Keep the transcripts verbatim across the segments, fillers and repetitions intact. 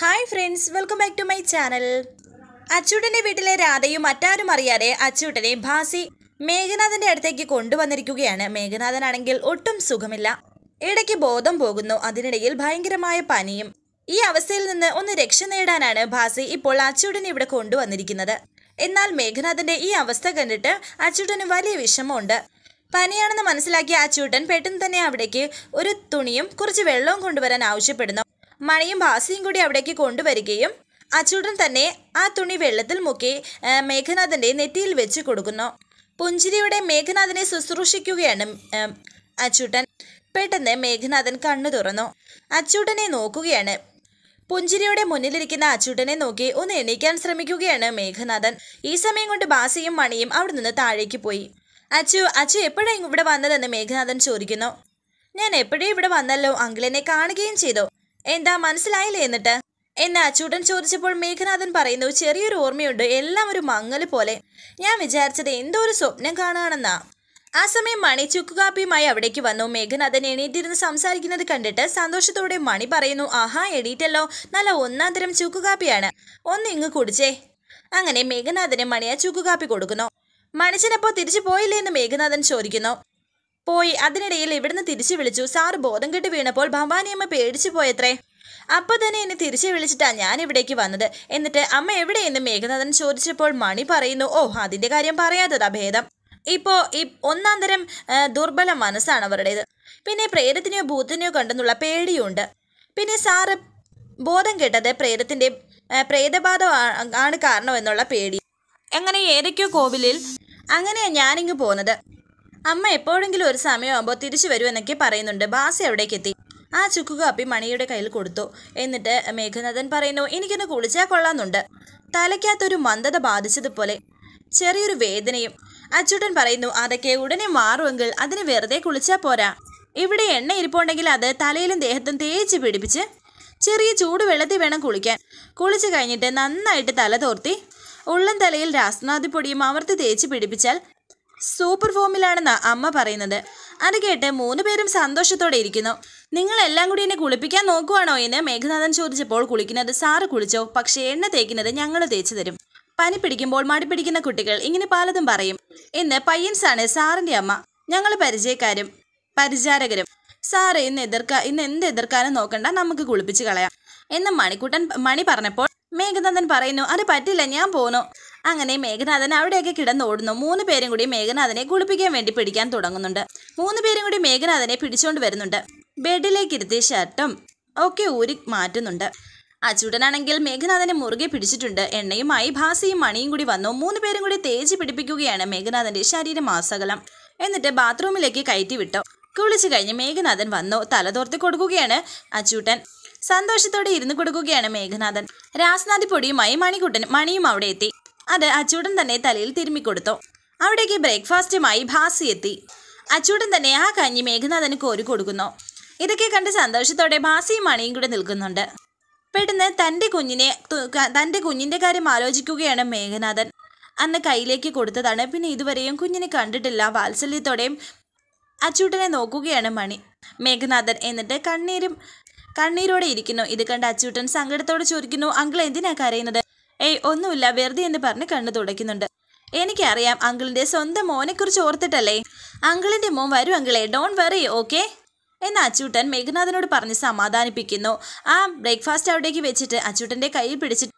Hi friends, welcome back to my channel. അച്ചൂട്ടൻ്റെ വീട്ടിലെ രാധയും മറ്റാരും അറിയാതെ അച്ചൂട്ടനെ ഭാസി മേഘനാഥൻ്റെ അടുത്തേക്ക് കൊണ്ടുവന്നിരിക്കുകയാണ്. മേഘനാഥനാണെങ്കിൽ ഒട്ടും സുഖമില്ല, ഇടയ്ക്ക് ബോധം പോകുന്നു, അതിനിടയിൽ ഭയങ്കരമായ പനിയും. ഈ അവസ്ഥയിൽ നിന്ന് ഒന്ന് രക്ഷ നേടാനാണ് ഭാസി ഇപ്പോൾ അച്ചൂട്ടനെ ഇവിടെ കൊണ്ടുവന്നിരിക്കുന്നത്. എന്നാൽ മേഘനാഥൻ്റെ ഈ അവസ്ഥ കണ്ടിട്ട് അച്ചൂട്ടന് വലിയ വിഷമമുണ്ട്. പനിയാണെന്ന് മനസ്സിലാക്കിയ അച്ചൂട്ടൻ പെട്ടെന്ന് തന്നെ അവിടേക്ക് ഒരു തുണിയും കുറച്ച് വെള്ളവും കൊണ്ടുവരാൻ ആവശ്യപ്പെടുന്നു. മണിയും ഭാസിയും കൂടി അവിടേക്ക് കൊണ്ടുവരികയും അച്ചൂട്ടൻ തന്നെ ആ തുണി വെള്ളത്തിൽ മുക്കി മേഘനാഥൻ്റെ നെറ്റിയിൽ വെച്ച് കൊടുക്കുന്നു. പുഞ്ചിരിയുടെ മേഘനാഥനെ ശുശ്രൂഷിക്കുകയാണ് അച്ചൂട്ടൻ. പെട്ടെന്ന് മേഘനാഥൻ കണ്ണു തുറന്നു അച്ചൂട്ടനെ നോക്കുകയാണ്. പുഞ്ചിരിയുടെ മുന്നിലിരിക്കുന്ന അച്ചൂട്ടനെ നോക്കി ഒന്ന് എണീക്കാൻ ശ്രമിക്കുകയാണ് മേഘനാഥൻ. ഈ സമയം കൊണ്ട് ഭാസിയും മണിയും അവിടെ നിന്ന് താഴേക്ക് പോയി. അച്ചു അച്ചു എപ്പോഴാണ് ഇവിടെ വന്നതെന്ന് മേഘനാഥൻ ചോദിക്കുന്നു. ഞാൻ എപ്പോഴും ഇവിടെ വന്നല്ലോ, അങ്കിളിനെ കാണുകയും ചെയ്തു. എന്താ മനസ്സിലായില്ലേ എന്നിട്ട് എന്ന് അച്ചൂട്ടൻ ചോദിച്ചപ്പോൾ മേഘനാഥൻ പറയുന്നു, ചെറിയൊരു ഓർമ്മയുണ്ട്, എല്ലാം ഒരു മങ്ങൽ പോലെ. ഞാൻ വിചാരിച്ചത് എന്തോ ഒരു സ്വപ്നം കാണുകയാണെന്നാ. ആ സമയം മണി ചുക്കുകാപ്പിയുമായി അവിടേക്ക് വന്നു. മേഘനാഥൻ എണീറ്റിരുന്ന് സംസാരിക്കുന്നത് കണ്ടിട്ട് സന്തോഷത്തോടെ മണി പറയുന്നു, ആഹാ എണീറ്റല്ലോ, നല്ല ഒന്നാം തരം ചുക്കുകാപ്പിയാണ്, ഒന്ന് ഇങ്ങ് കുടിച്ചേ. അങ്ങനെ മേഘനാഥന് മണി ആ ചുക്കുകാപ്പി കൊടുക്കുന്നു. മണിച്ചനപ്പോ തിരിച്ചു പോയില്ലേ എന്ന് മേഘനാഥൻ ചോദിക്കുന്നു. പോയി, അതിനിടയിൽ ഇവിടുന്ന് തിരിച്ചു വിളിച്ചു. സാറ് ബോധം കെട്ട് വീണപ്പോൾ ഭവാനിയമ്മ പേടിച്ചു പോയത്രേ. അപ്പോൾ തന്നെ എന്നെ തിരിച്ചു വിളിച്ചിട്ടാ ഞാൻ ഇവിടേക്ക് വന്നത്. എന്നിട്ട് അമ്മ എവിടെയെന്ന് മേഘനാഥൻ ചോദിച്ചപ്പോൾ മണി പറയുന്നു, ഓ അതിൻ്റെ കാര്യം പറയാത്തതാ ഭേദം. ഇപ്പോൾ ഈ ഒന്നാം തരം ദുർബല മനസ്സാണ് അവരുടേത്. പിന്നെ പ്രേതത്തിനെയോ ഭൂത്തിനെയോ കണ്ടെന്നുള്ള പേടിയുണ്ട്. പിന്നെ സാറ് ബോധം കെട്ടത് പ്രേതത്തിൻ്റെ പ്രേതബാധ ആണ് കാരണമെന്നുള്ള പേടി. അങ്ങനെ ഏതൊക്കെയോ കോവിലിൽ അങ്ങനെയാണ് ഞാനിങ്ങ് പോകുന്നത്. അമ്മ എപ്പോഴെങ്കിലും ഒരു സമയമാകുമ്പോൾ തിരിച്ചു വരുമെന്നൊക്കെ പറയുന്നുണ്ട്. ഭാസി അവിടേക്ക് എത്തി. ആ ചുക്കുകാപ്പി മണിയുടെ കയ്യിൽ കൊടുത്തു. എന്നിട്ട് മേഘനാഥൻ പറയുന്നു, എനിക്കൊന്ന് കുളിച്ചാൽ കൊള്ളാമെന്നുണ്ട്. തലയ്ക്കകത്തൊരു മന്ദത ബാധിച്ചതുപോലെ ചെറിയൊരു വേദനയും. അച്ചൂട്ടൻ പറയുന്നു, അതൊക്കെ ഉടനെ മാറുമെങ്കിൽ അതിന് വെറുതെ കുളിച്ചാൽ പോരാ. ഇവിടെ എണ്ണ ഇരിപ്പുണ്ടെങ്കിൽ അത് തലയിലും ദേഹത്തും തേച്ച് പിടിപ്പിച്ച് ചെറിയ ചൂട് വെള്ളത്തിൽ വേണം കുളിക്കാൻ. കുളിച്ച് കഴിഞ്ഞിട്ട് നന്നായിട്ട് തല തോർത്തി ഉള്ളം തലയിൽ രാസ്നാദിപ്പൊടിയും അമർത്തി തേച്ച് പിടിപ്പിച്ചാൽ സൂപ്പർ ഫോമിലാണെന്നാ അമ്മ പറയുന്നത്. അത് കേട്ട് മൂന്ന് പേരും സന്തോഷത്തോടെ ഇരിക്കുന്നു. നിങ്ങളെല്ലാം കൂടി എന്നെ കുളിപ്പിക്കാൻ നോക്കുവാണോ എന്ന് മേഘനാഥൻ ചോദിച്ചപ്പോൾ, കുളിക്കുന്നത് സാറ് കുളിച്ചോ, പക്ഷേ എണ്ണ തേക്കുന്നത് ഞങ്ങൾ തേച്ചു തരും. പനി പിടിക്കുമ്പോൾ മടി പിടിക്കുന്ന കുട്ടികൾ ഇങ്ങനെ പലതും പറയും. ഇന്ന് പയ്യൻസാണ് സാറിൻ്റെ അമ്മ, ഞങ്ങൾ പരിചയക്കാരും പരിചാരകരും. സാറ് ഇന്ന് എതിർക്കാ ഇന്ന് എന്ത് എതിർക്കാനും നോക്കണ്ട, നമുക്ക് കുളിപ്പിച്ച് കളയാം എന്ന് മണിക്കുട്ടൻ മണി പറഞ്ഞപ്പോൾ മേഘനാഥൻ പറയുന്നു, അത് പറ്റില്ല, ഞാൻ പോന്നു. അങ്ങനെ മേഘനാഥൻ അവിടെയൊക്കെ കിടന്നോടുന്നു. മൂന്ന് പേരും കൂടി മേഘനാഥനെ കുളിപ്പിക്കാൻ വേണ്ടി പിടിക്കാൻ തുടങ്ങുന്നുണ്ട്. മൂന്ന് പേരും കൂടി മേഘനാഥനെ പിടിച്ചോണ്ട് വരുന്നുണ്ട്. ബെഡിലേക്ക് ഇരുത്തി ഷർട്ടും ഒക്കെ ഊരി മാറ്റുന്നുണ്ട്. അച്ചൂട്ടനാണെങ്കിൽ മേഘനാഥനെ മുറുകെ പിടിച്ചിട്ടുണ്ട്. എണ്ണയുമായി ഭാസിയും മണിയും കൂടി വന്നു. മൂന്ന് പേരും കൂടി തേച്ച് പിടിപ്പിക്കുകയാണ് മേഘനാഥന്റെ ശരീരമാസകലം. എന്നിട്ട് ബാത്റൂമിലേക്ക് കയറ്റി വിട്ടു. കുളിച്ചു കഴിഞ്ഞ് മേഘനാഥൻ വന്നു. തലതോർത്തി കൊടുക്കുകയാണ് അച്ചൂട്ടൻ. സന്തോഷത്തോടെ ഇരുന്ന് കൊടുക്കുകയാണ് മേഘനാഥൻ. രാസ്നാദി പൊടിയുമായി മണിക്കുട്ടൻ മണിയും അവിടെ എത്തി. അത് അച്ചൂട്ടൻ തന്നെ തലയിൽ തിരുമ്മിക്കൊടുത്തു. അവിടേക്ക് ബ്രേക്ക്ഫാസ്റ്റുമായി ഭാസി എത്തി. അച്ചൂട്ടൻ തന്നെ ആ കഞ്ഞി മേഘനാഥന് കോരി കൊടുക്കുന്നു. ഇതൊക്കെ കണ്ട് സന്തോഷത്തോടെ ഭാസിയും മണിയും കൂടെ നിൽക്കുന്നുണ്ട്. പെട്ടെന്ന് തൻ്റെ കുഞ്ഞിനെ തൻ്റെ കുഞ്ഞിൻ്റെ കാര്യം ആലോചിക്കുകയാണ് മേഘനാഥൻ. അന്ന് കയ്യിലേക്ക് കൊടുത്തതാണ്, പിന്നെ ഇതുവരെയും കുഞ്ഞിനെ കണ്ടിട്ടില്ല. വാത്സല്യത്തോടെയും അച്ചൂട്ടനെ നോക്കുകയാണ് മണി മേഘനാഥൻ. എന്നിട്ട് കണ്ണീരും കണ്ണീരോടെ ഇരിക്കുന്നു. ഇത് കണ്ട് അച്ചൂട്ടൻ സങ്കടത്തോടെ ചോദിക്കുന്നു, അങ്കിൾ എന്തിനാ കരയുന്നത്? ഏയ് ഒന്നുമില്ല, വെറുതെ എന്ന് പറഞ്ഞ് കണ്ണു തുടയ്ക്കുന്നുണ്ട്. എനിക്കറിയാം, അങ്കിളിൻ്റെ സ്വന്തം മോനെക്കുറിച്ച് ഓർത്തിട്ടല്ലേ. അങ്കിളിൻ്റെ മോൻ വരും അങ്കിളെ, ഡോണ്ട് വെറി, ഓക്കെ എന്ന് അച്ചൂട്ടൻ മേഘനാഥനോട് പറഞ്ഞ് സമാധാനിപ്പിക്കുന്നു. ആ ബ്രേക്ക്ഫാസ്റ്റ് അവിടേക്ക് വെച്ചിട്ട് അച്ചൂട്ടൻ്റെ കയ്യിൽ പിടിച്ചിട്ട്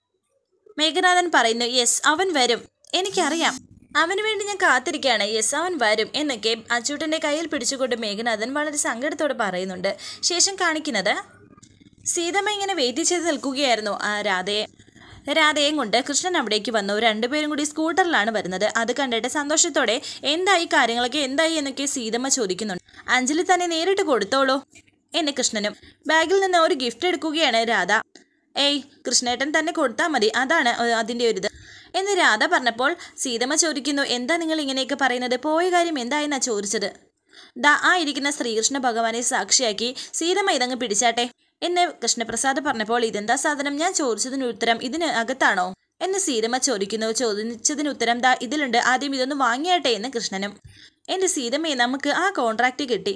മേഘനാഥൻ പറയുന്നു, യെസ് അവൻ വരും, എനിക്കറിയാം, അവന് വേണ്ടി ഞാൻ കാത്തിരിക്കുകയാണ്, യെസ് അവൻ വരും എന്നൊക്കെ അച്ചൂട്ടൻ്റെ കയ്യിൽ പിടിച്ചുകൊണ്ട് മേഘനാഥൻ വളരെ സങ്കടത്തോടെ പറയുന്നുണ്ട്. ശേഷം കാണിക്കുന്നത് സീതമ്മ ഇങ്ങനെ വെയിറ്റ് ചെയ്ത് നിൽക്കുകയായിരുന്നു ആ രാധയെ രാധയും കൊണ്ട് കൃഷ്ണൻ അവിടേക്ക് വന്നു. രണ്ടുപേരും കൂടി സ്കൂട്ടറിലാണ് വരുന്നത്. അത് കണ്ടിട്ട് സന്തോഷത്തോടെ എന്തായി കാര്യങ്ങളൊക്കെ എന്തായി എന്നൊക്കെ സീതമ്മ ചോദിക്കുന്നുണ്ട്. അഞ്ജലി തന്നെ നേരിട്ട് കൊടുത്തോളൂ എന്ന് കൃഷ്ണനും. ബാഗിൽ നിന്ന് ഒരു ഗിഫ്റ്റ് എടുക്കുകയാണ് രാധ. ഏയ് കൃഷ്ണേട്ടൻ തന്നെ കൊടുത്താൽ മതി, അതാണ് അതിൻ്റെ ഒരിത് എന്ന് രാധ പറഞ്ഞപ്പോൾ സീതമ്മ ചോദിക്കുന്നു, എന്താ നിങ്ങൾ ഇങ്ങനെയൊക്കെ പറയുന്നത്, പോയ കാര്യം എന്തായെന്നാ ചോദിച്ചത്. ദാ ആ ഇരിക്കുന്ന ശ്രീകൃഷ്ണ ഭഗവാനെ സാക്ഷിയാക്കി സീതമ്മ ഇതങ്ങ് പിടിച്ചാട്ടെ എന്ന് കൃഷ്ണപ്രസാദ് പറഞ്ഞപ്പോൾ, ഇതെന്താ സാധനം, ഞാൻ ചോദിച്ചതിന് ഉത്തരം ഇതിന് അകത്താണോ എന്ന് സീതമ്മ ചോദിക്കുന്നു. ചോദിച്ചതിന് ഉത്തരം ദാ ഇതിലുണ്ട്, ആദ്യം ഇതൊന്ന് വാങ്ങിയാട്ടെ എന്ന് കൃഷ്ണനും. എൻ്റെ സീതമ്മയെ നമുക്ക് ആ കോൺട്രാക്റ്റ് കിട്ടി,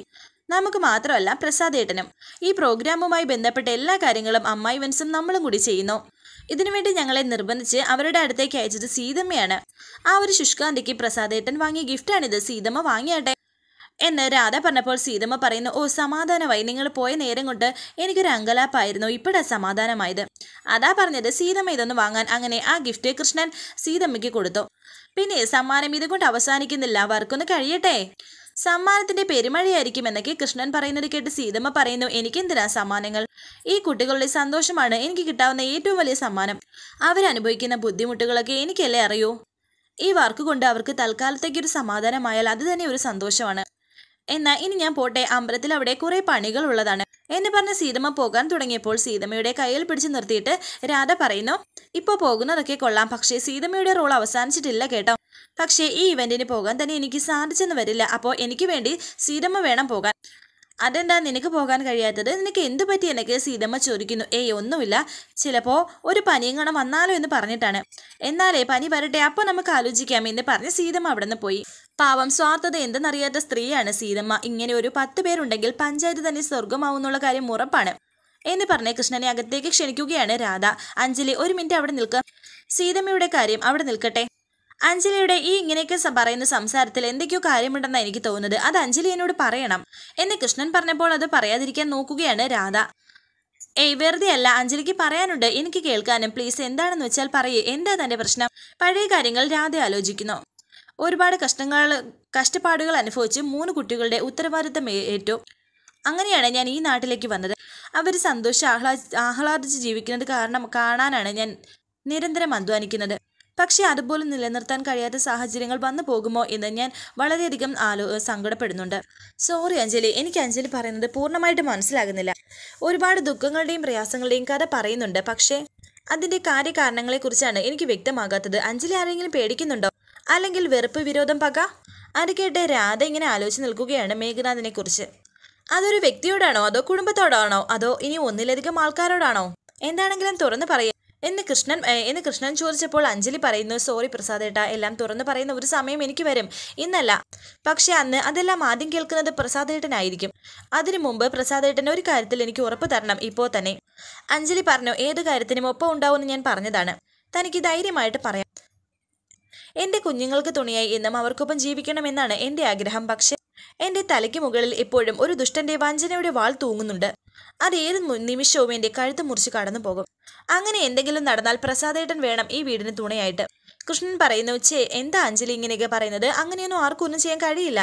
നമുക്ക് മാത്രമല്ല പ്രസാദേട്ടനും. ഈ പ്രോഗ്രാമുമായി ബന്ധപ്പെട്ട എല്ലാ കാര്യങ്ങളും അമ്മായി വൻസും നമ്മളും കൂടി ചെയ്യുന്നു. ഇതിനുവേണ്ടി ഞങ്ങളെ നിർബന്ധിച്ച് അവരുടെ അടുത്തേക്ക് അയച്ചത് സീതമ്മയാണ്. ആ ഒരു ശുഷ്കാന്തിക്ക് പ്രസാദേട്ടൻ വാങ്ങിയ ഗിഫ്റ്റാണിത്. സീതമ്മ വാങ്ങിയാട്ടെ എന്ന് രാധ പറഞ്ഞപ്പോൾ സീതമ്മ പറയുന്നു, ഓ സമാധാനമായി, നിങ്ങൾ പോയ നേരം കൊണ്ട് എനിക്കൊരു അങ്കലാപ്പായിരുന്നു, ഇപ്പോഴാ സമാധാനമായത്. അതാ പറഞ്ഞത് സീതമ്മ ഇതൊന്ന് വാങ്ങാൻ. അങ്ങനെ ആ ഗിഫ്റ്റ് കൃഷ്ണൻ സീതമ്മയ്ക്ക് കൊടുത്തു. പിന്നെ സമ്മാനം ഇതുകൊണ്ട് അവസാനിക്കുന്നില്ല, വർക്കൊന്ന് കഴിയട്ടെ, സമ്മാനത്തിന്റെ പെരുമഴയായിരിക്കും എന്നൊക്കെ കൃഷ്ണൻ പറയുന്നത് കേട്ട് സീതമ്മ പറയുന്നു, എനിക്കെന്തിനാ സമ്മാനങ്ങൾ, ഈ കുട്ടികളുടെ സന്തോഷമാണ് എനിക്ക് കിട്ടാവുന്ന ഏറ്റവും വലിയ സമ്മാനം. അവരനുഭവിക്കുന്ന ബുദ്ധിമുട്ടുകളൊക്കെ എനിക്കല്ലേ അറിയൂ. ഈ വർക്ക് കൊണ്ട് അവർക്ക് തൽക്കാലത്തേക്കൊരു സമാധാനമായാൽ അത് തന്നെ ഒരു സന്തോഷമാണ്. എന്നാ ഇനി ഞാൻ പോട്ടെ, അമ്പലത്തിൽ അവിടെ കുറെ പണികൾ ഉള്ളതാണ് എന്ന് പറഞ്ഞ് സീതമ്മ പോകാൻ തുടങ്ങിയപ്പോൾ സീതമ്മയുടെ കയ്യിൽ പിടിച്ചു നിർത്തിയിട്ട് രാധ പറയുന്നു, ഇപ്പോൾ പോകുന്നതൊക്കെ കൊള്ളാം, പക്ഷേ സീതമ്മയുടെ റോൾ അവസാനിച്ചിട്ടില്ല കേട്ടോ. പക്ഷേ ഈ ഇവന്റിന് പോകാൻ തന്നെ എനിക്ക് സാധിച്ചെന്ന് വരില്ല. അപ്പോൾ എനിക്ക് വേണ്ടി സീതമ്മ വേണം പോകാൻ. അതെന്താ നിനക്ക് പോകാൻ കഴിയാത്തത്, നിനക്ക് എന്തു പറ്റി എനിക്ക് സീതമ്മ ചോദിക്കുന്നു. ഏയ് ഒന്നുമില്ല, ചിലപ്പോൾ ഒരു പനിയെങ്ങണം വന്നാലോ എന്ന് പറഞ്ഞിട്ടാണ്. എന്നാലേ പനി വരട്ടെ, അപ്പോൾ നമുക്ക് ആലോചിക്കാം എന്ന് പറഞ്ഞ് സീതമ്മ അവിടെ നിന്ന് പോയി. പാവം, സ്വാർത്ഥത എന്തെന്നറിയാത്ത സ്ത്രീയാണ് സീതമ്മ. ഇങ്ങനെ ഒരു പത്ത് പേരുണ്ടെങ്കിൽ പഞ്ചായത്ത് തന്നെ സ്വർഗമാവുന്നുള്ള കാര്യം ഉറപ്പാണ് എന്ന് പറഞ്ഞ് കൃഷ്ണനെ അകത്തേക്ക് ക്ഷണിക്കുകയാണ് രാധ. അഞ്ജലി ഒരു മിനിറ്റ് അവിടെ നിൽക്കുക, സീതമ്മയുടെ കാര്യം അവിടെ നിൽക്കട്ടെ. അഞ്ജലിയുടെ ഈ ഇങ്ങനെയൊക്കെ പറയുന്ന സംസാരത്തിൽ എന്തൊക്കെയോ കാര്യമുണ്ടെന്നാണ് എനിക്ക് തോന്നുന്നത്, അത് അഞ്ജലി എന്നോട് പറയണം എന്ന് കൃഷ്ണൻ പറഞ്ഞപ്പോൾ അത് പറയാതിരിക്കാൻ നോക്കുകയാണ് രാധ. ഏയ് വെറുതെ അല്ല, അഞ്ജലിക്ക് പറയാനുണ്ട്, എനിക്ക് കേൾക്കാനും. പ്ലീസ് എന്താണെന്ന് വെച്ചാൽ പറയേ, എന്താ തന്റെ പ്രശ്നം. പഴയ കാര്യങ്ങൾ രാധ ആലോചിക്കുന്നു. ഒരുപാട് കഷ്ടങ്ങൾ കഷ്ടപ്പാടുകൾ അനുഭവിച്ച് മൂന്ന് കുട്ടികളുടെ ഉത്തരവാദിത്തം ഏറ്റു. അങ്ങനെയാണ് ഞാൻ ഈ നാട്ടിലേക്ക് വന്നത്. അവർ സന്തോഷം ആഹ്ലാ ആഹ്ലാദിച്ച് ജീവിക്കുന്നത് കാരണം കാണാനാണ് ഞാൻ നിരന്തരം അധ്വാനിക്കുന്നത്. പക്ഷേ അതുപോലും നിലനിർത്താൻ കഴിയാത്ത സാഹചര്യങ്ങൾ വന്നു പോകുമോ എന്ന് ഞാൻ വളരെയധികം ആലോ സങ്കടപ്പെടുന്നുണ്ട്. സോറി അഞ്ജലി, എനിക്ക് അഞ്ജലി പറയുന്നത് പൂർണ്ണമായിട്ട് മനസ്സിലാകുന്നില്ല. ഒരുപാട് ദുഃഖങ്ങളുടെയും പ്രയാസങ്ങളുടെയും കഥ പറയുന്നുണ്ട്, പക്ഷേ അതിൻ്റെ കാര്യകാരണങ്ങളെക്കുറിച്ചാണ് എനിക്ക് വ്യക്തമാകാത്തത്. അഞ്ജലി ആരെങ്കിലും പേടിക്കുന്നുണ്ടോ, അല്ലെങ്കിൽ വെറുപ്പ്, വിരോധം, പക? അത് കേട്ട് രാധ ഇങ്ങനെ ആലോചിച്ച് നിൽക്കുകയാണ് മേഘനാഥിനെ കുറിച്ച്. അതൊരു വ്യക്തിയോടാണോ, അതോ കുടുംബത്തോടാണോ, അതോ ഇനി ഒന്നിലധികം ആൾക്കാരോടാണോ? എന്താണെങ്കിലും തുറന്ന് പറയേ എന്ന് കൃഷ്ണൻ എന്ന് കൃഷ്ണൻ ചോദിച്ചപ്പോൾ അഞ്ജലി പറയുന്നു, സോറി പ്രസാദേട്ട, എല്ലാം തുറന്നു പറയുന്ന ഒരു സമയം എനിക്ക് വരും, ഇന്നല്ല. പക്ഷെ അന്ന് അതെല്ലാം ആദ്യം കേൾക്കുന്നത് പ്രസാദേട്ടനായിരിക്കും. അതിനു മുമ്പ് പ്രസാദേട്ടൻ ഒരു കാര്യത്തിൽ എനിക്ക് ഉറപ്പ് തരണം, ഇപ്പോൾ തന്നെ. അഞ്ജലി പറഞ്ഞു, ഏത് കാര്യത്തിനും ഒപ്പം ഉണ്ടാവുമെന്ന് ഞാൻ പറഞ്ഞതാണ്. തനിക്ക് ധൈര്യമായിട്ട് പറയാം. എൻ്റെ കുഞ്ഞുങ്ങൾക്ക് തുണിയായി എന്നും അവർക്കൊപ്പം ജീവിക്കണമെന്നാണ് എൻ്റെ ആഗ്രഹം. പക്ഷെ എൻ്റെ തലയ്ക്ക് മുകളിൽ എപ്പോഴും ഒരു ദുഷ്ടന്റെ വഞ്ചനയുടെ വാൾ തൂങ്ങുന്നുണ്ട്. അത് ഏത് നിമിഷവും എൻ്റെ കഴുത്ത് മുറിച്ച് കടന്നു പോകും. അങ്ങനെ എന്തെങ്കിലും നടന്നാൽ പ്രസാദേട്ടൻ വേണം ഈ വീടിന് തുണയായിട്ട്. കൃഷ്ണൻ പറയുന്നു, ചേ എന്താ അഞ്ജലി ഇങ്ങനെയൊക്കെ പറയുന്നത്, അങ്ങനെയൊന്നും ആർക്കും ഒന്നും ചെയ്യാൻ കഴിയില്ല.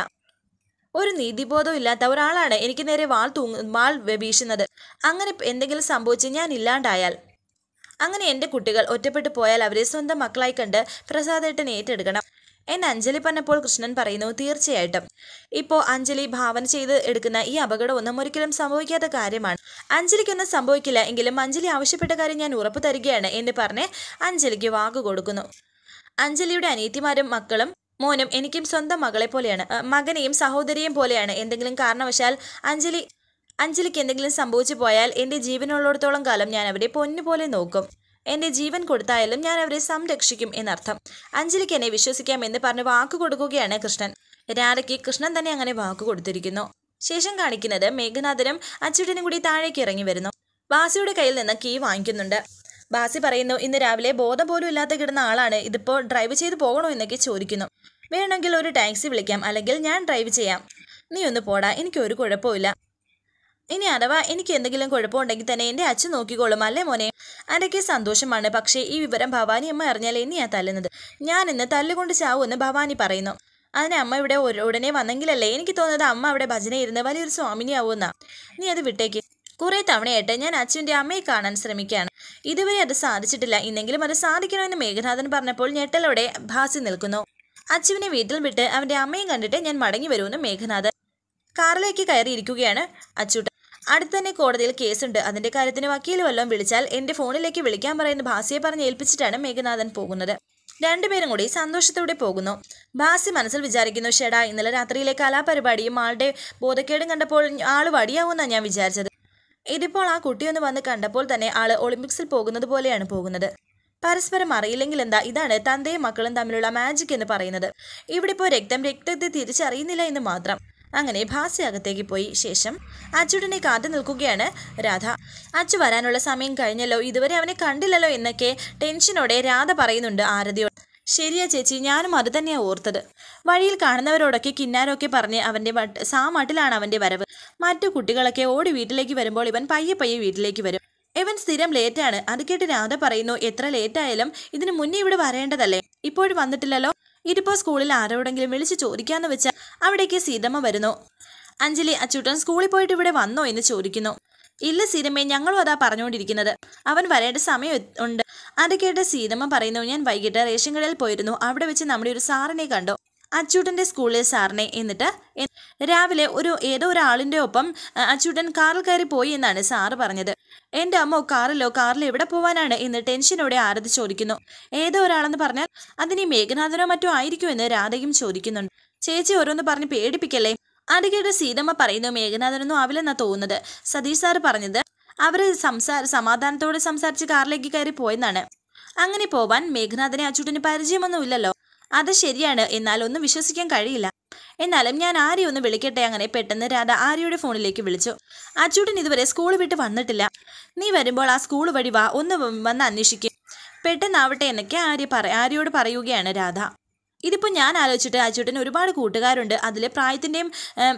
ഒരു നീതിബോധം ഇല്ലാത്ത ഒരാളാണ് എനിക്ക് നേരെ വാൾ തൂങ്ങ വാൾ വീശുന്നത്. അങ്ങനെ എന്തെങ്കിലും സംഭവിച്ച് ഞാൻ ഇല്ലാണ്ടായാൽ, അങ്ങനെ എൻ്റെ കുട്ടികൾ ഒറ്റപ്പെട്ടു പോയാൽ അവരെ സ്വന്തം മക്കളായി കണ്ട് പ്രസാദേട്ടൻ ഏറ്റെടുക്കണം എന്ന് അഞ്ജലി പറഞ്ഞപ്പോൾ കൃഷ്ണൻ പറയുന്നു, തീർച്ചയായിട്ടും. ഇപ്പോൾ അഞ്ജലി ഭാവന ചെയ്ത് എടുക്കുന്ന ഈ അപകടമൊന്നും ഒരിക്കലും സംഭവിക്കാത്ത കാര്യമാണ്. അഞ്ജലിക്കൊന്നും സംഭവിക്കില്ല, എങ്കിലും അഞ്ജലി ആവശ്യപ്പെട്ട കാര്യം ഞാൻ ഉറപ്പു തരികയാണ് എന്ന് പറഞ്ഞ് അഞ്ജലിക്ക് വാക്ക് കൊടുക്കുന്നു. അഞ്ജലിയുടെ അനിയത്തിമാരും മക്കളും മോനും എനിക്കും സ്വന്തം മകളെ പോലെയാണ്, മകനെയും സഹോദരിയും പോലെയാണ്. എന്തെങ്കിലും കാരണവശാൽ അഞ്ജലി അഞ്ജലിക്ക് എന്തെങ്കിലും സംഭവിച്ചു പോയാൽ എൻ്റെ ജീവനുള്ളിടത്തോളം കാലം ഞാൻ അവരെ പൊന്നുപോലെ നോക്കും. എൻ്റെ ജീവൻ കൊടുത്തായാലും ഞാൻ അവരെ സംരക്ഷിക്കും എന്നർത്ഥം. അഞ്ജലിക്ക് എന്നെ വിശ്വസിക്കാം എന്ന് പറഞ്ഞ് വാക്ക് കൊടുക്കുകയാണ് കൃഷ്ണൻ. രാധയ്ക്ക് കൃഷ്ണൻ തന്നെ അങ്ങനെ വാക്ക് കൊടുത്തിരിക്കുന്നു. ശേഷം കാണിക്കുന്നത് മേഘനാഥനും അച്യുതനും കൂടി താഴേക്ക് ഇറങ്ങി വരുന്നു. ബാസിയുടെ കയ്യിൽ നിന്ന് കീ വാങ്ങിക്കുന്നുണ്ട്. ബാസി പറയുന്നു, ഇന്ന് രാവിലെ ബോധം പോലും ഇല്ലാത്ത കിടന്ന ആളാണ്, ഇതിപ്പോൾ ഡ്രൈവ് ചെയ്ത് പോകണോ എന്നൊക്കെ ചോദിക്കുന്നു. വേണമെങ്കിൽ ഒരു ടാക്സി വിളിക്കാം, അല്ലെങ്കിൽ ഞാൻ ഡ്രൈവ് ചെയ്യാം. നീ ഒന്ന് പോടാ, എനിക്കൊരു കുഴപ്പമില്ല. ഇനി അഥവാ എനിക്ക് എന്തെങ്കിലും കുഴപ്പമുണ്ടെങ്കിൽ തന്നെ എൻ്റെ അച്ഛൻ നോക്കിക്കോളും, അല്ലേ മോനെ? അതൊക്കെ സന്തോഷമാണ്. പക്ഷേ ഈ വിവരം ഭവാനി അമ്മ അറിഞ്ഞാൽ എന്നെയാ തല്ലുന്നത്. ഞാൻ ഇന്ന് തല്ലുകൊണ്ട് ചാവുമെന്ന് ഭവാനി പറയുന്നു. അതിന് അമ്മ ഇവിടെ ഉടനെ വന്നെങ്കിലല്ലേ? എനിക്ക് തോന്നുന്നത് അമ്മ അവിടെ ഭജന ഇരുന്ന് വലിയൊരു സ്വാമിനിയാവുമെന്നാ. നീ അത് വിട്ടേക്ക്. കുറെ തവണയായിട്ട് ഞാൻ അച്ഛൻ്റെ അമ്മയെ കാണാൻ ശ്രമിക്കുകയാണ്, ഇതുവരെ അത് സാധിച്ചിട്ടില്ല. ഇന്നെങ്കിലും അത് സാധിക്കണമെന്ന് മേഘനാഥൻ പറഞ്ഞപ്പോൾ ഞെട്ടലോടെ ഭാസി നിൽക്കുന്നു. അച്ഛനെ വീട്ടിൽ വിട്ട് അവൻ്റെ അമ്മയും കണ്ടിട്ട് ഞാൻ മടങ്ങി വരുമെന്ന് മേഘനാഥൻ. കാറിലേക്ക് കയറിയിരിക്കുകയാണ് അച്ചൂട്ടൻ. അടുത്ത് തന്നെ കോടതിയിൽ കേസുണ്ട്, അതിന്റെ കാര്യത്തിന് വക്കീൽ വല്ലതും വിളിച്ചാൽ എൻ്റെ ഫോണിലേക്ക് വിളിക്കാൻ പറയുന്ന ഭാസിയെ പറഞ്ഞ് ഏൽപ്പിച്ചിട്ടാണ് മേഘനാഥൻ പോകുന്നത്. രണ്ടുപേരും കൂടി സന്തോഷത്തോടെ പോകുന്നു. ഭാസി മനസ്സിൽ വിചാരിക്കുന്നു, ഷെടാ ഇന്നലെ രാത്രിയിലെ കലാപരിപാടിയും ആളുടെ ബോധക്കേടും കണ്ടപ്പോൾ ആള് വടിയാവുമെന്നാണ് ഞാൻ വിചാരിച്ചത്. ഇതിപ്പോൾ ആ കുട്ടിയൊന്ന് വന്ന് കണ്ടപ്പോൾ തന്നെ ആള് ഒളിമ്പിക്സിൽ പോകുന്നത് പോലെയാണ് പോകുന്നത്. പരസ്പരം അറിയില്ലെങ്കിൽ എന്താ, ഇതാണ് തന്തയും മക്കളും തമ്മിലുള്ള മാജിക് എന്ന് പറയുന്നത്. ഇവിടെ ഇപ്പോൾ രക്തം രക്തത്തെ തിരിച്ചറിയുന്നില്ല എന്ന് മാത്രം. അങ്ങനെ ഭാസി അകത്തേക്ക് പോയി. ശേഷം അച്ചൂട്ടനെ കാത്തു നിൽക്കുകയാണ് രാധ. അച്ചു വരാനുള്ള സമയം കഴിഞ്ഞല്ലോ, ഇതുവരെ അവനെ കണ്ടില്ലല്ലോ എന്നൊക്കെ ടെൻഷനോടെ രാധ പറയുന്നുണ്ട് ആരതിയോട്. ശരിയാ ചേച്ചി, ഞാനും അത് തന്നെയാണ് ഓർത്തത്. വഴിയിൽ കാണുന്നവരോടൊക്കെ കിന്നാരമൊക്കെ പറഞ്ഞ് അവൻ്റെ സാമട്ടിലാണ് അവൻ്റെ വരവ്. മറ്റു കുട്ടികളൊക്കെ ഓടി വീട്ടിലേക്ക് വരുമ്പോൾ ഇവൻ പയ്യെ പയ്യെ വീട്ടിലേക്ക് വരും. ഇവൻ സ്ഥിരം ലേറ്റാണ്. അത് കേട്ട് രാധ പറയുന്നു, എത്ര ലേറ്റായാലും ഇതിന് മുന്നേ ഇവിടെ വരേണ്ടതല്ലേ, ഇപ്പോഴും വന്നിട്ടില്ലല്ലോ. ഇതിപ്പോൾ സ്കൂളിൽ ആരോടെങ്കിലും വിളിച്ച് ചോദിക്കാന്ന് വെച്ചാൽ അവിടേക്ക് സീതമ്മ വരുന്നു. അഞ്ജലി, അച്ചൂട്ടൻ സ്കൂളിൽ പോയിട്ട് ഇവിടെ വന്നോ എന്ന് ചോദിക്കുന്നു. ഇല്ല സീതമ്മേ, ഞങ്ങളും അതാ പറഞ്ഞുകൊണ്ടിരിക്കുന്നത്, അവൻ വരേണ്ട സമയം ഉണ്ട്. അത് കേട്ട് സീതമ്മ പറയുന്നു, ഞാൻ വൈകിട്ട് റേഷൻ കടയിൽ പോയിരുന്നു, അവിടെ വെച്ച് നമ്മുടെ ഒരു സാറിനെ കണ്ടു, അച്ചൂട്ടൻ്റെ സ്കൂളിലെ സാറിനെ. എന്നിട്ട് രാവിലെ ഒരു ഏതോ ഒരാളിൻ്റെ ഒപ്പം അച്ചൂട്ടൻ കാറിൽ കയറി പോയി എന്നാണ് സാറ് പറഞ്ഞത്. എൻ്റെ അമ്മ കാറിലോ, കാറിൽ എവിടെ പോവാനാണ് എന്ന് ടെൻഷനോടെ ആരതി ചോദിക്കുന്നു. ഏതോ ഒരാളെന്ന് പറഞ്ഞാൽ അതിന് മേഘനാഥനോ മറ്റോ ആയിരിക്കുമെന്ന് രാധയും ചോദിക്കുന്നുണ്ട്. ചേച്ചി ഓരോന്ന് പറഞ്ഞ് പേടിപ്പിക്കല്ലേ. അത് കേട്ട് സീതമ്മ പറയുന്നു, മേഘനാഥനൊന്നും ആവില്ലെന്നാ തോന്നുന്നത്. സതീഷ് സാറ് പറഞ്ഞത് അവർ സംസാര സമാധാനത്തോടെ സംസാരിച്ച് കാറിലേക്ക് കയറി പോയെന്നാണ്. അങ്ങനെ പോവാൻ മേഘനാഥനെ അച്ചൂട്ടന് പരിചയമൊന്നുമില്ലല്ലോ. അത് ശരിയാണ്, എന്നാൽ ഒന്നും വിശ്വസിക്കാൻ കഴിയില്ല. എന്നാലും ഞാൻ ആര്യ ഒന്ന് വിളിക്കട്ടെ. അങ്ങനെ പെട്ടെന്ന് രാധ ആര്യയുടെ ഫോണിലേക്ക് വിളിച്ചു. അച്ചൂട്ടൻ ഇതുവരെ സ്കൂൾ വിട്ട് വന്നിട്ടില്ല, നീ വരുമ്പോൾ ആ സ്കൂൾ വഴി വാ, ഒന്ന് വന്ന് അന്വേഷിക്കും, പെട്ടെന്നാവട്ടെ എന്നൊക്കെ ആര്യ പറ ആര്യയോട് പറയുകയാണ് രാധ. ഇതിപ്പോൾ ഞാൻ ആലോചിച്ചിട്ട് അച്ചൂട്ടന് ഒരുപാട് കൂട്ടുകാരുണ്ട്, അതിലെ പ്രായത്തിൻ്റെയും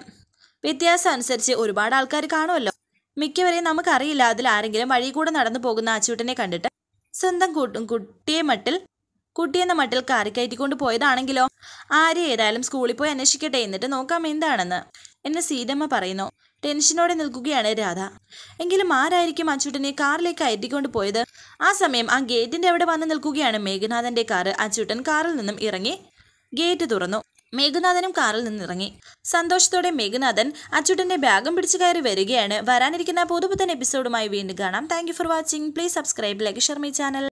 വ്യത്യാസം അനുസരിച്ച് ഒരുപാട് ആൾക്കാർ കാണുമല്ലോ. മിക്കവരെയും നമുക്കറിയില്ല. അതിൽ ആരെങ്കിലും വഴി കൂടെ നടന്നു പോകുന്ന അച്ചൂട്ടനെ കണ്ടിട്ട് സ്വന്തം കുട്ടിയെ മട്ടിൽ കുട്ടിയെന്ന മട്ടിൽ കാറി കയറ്റിക്കൊണ്ട് പോയതാണെങ്കിലോ. ആര്യ ഏതായാലും സ്കൂളിൽ പോയി അന്വേഷിക്കട്ടെ, എന്നിട്ട് നോക്കാം എന്താണെന്ന് എന്നെ സീതമ്മ പറയുന്നു. ടെൻഷനോടെ നിൽക്കുകയാണ് രാധ. എങ്കിലും ആരായിരിക്കും അച്ചൂട്ടനെ കാറിലേക്ക് കയറ്റിക്കൊണ്ട് പോയത്? ആ സമയം ആ ഗേറ്റിൻ്റെ അവിടെ വന്ന് നിൽക്കുകയാണ് മേഘനാഥൻ്റെ കാറ്. അച്ചൂട്ടൻ കാറിൽ നിന്നും ഇറങ്ങി ഗേറ്റ് തുറന്നു. മേഘനാഥനും കാറിൽ നിന്നിറങ്ങി. സന്തോഷത്തോടെ മേഘനാഥൻ അച്ചൂട്ടൻ്റെ ബാഗും പിടിച്ചു കയറി വരികയാണ്. വരാനിരിക്കുന്ന പുതുപുത്തൻ എപ്പിസോഡുമായി വീണ്ടും കാണാം. Thank you for watching. Please subscribe, like, share my channel.